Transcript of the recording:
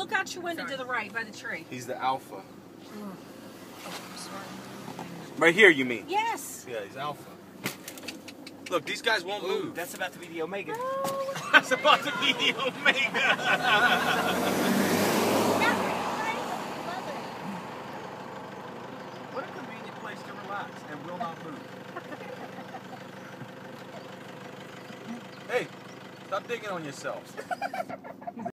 look out your window to the right by the tree. He's the alpha. Oh, sorry. Right here, you mean? Yes. Yeah, he's alpha. Look, these guys won't move. That's about to be the omega. That's about to be the omega. What a convenient place to relax and will not move. Hey, stop digging on yourselves.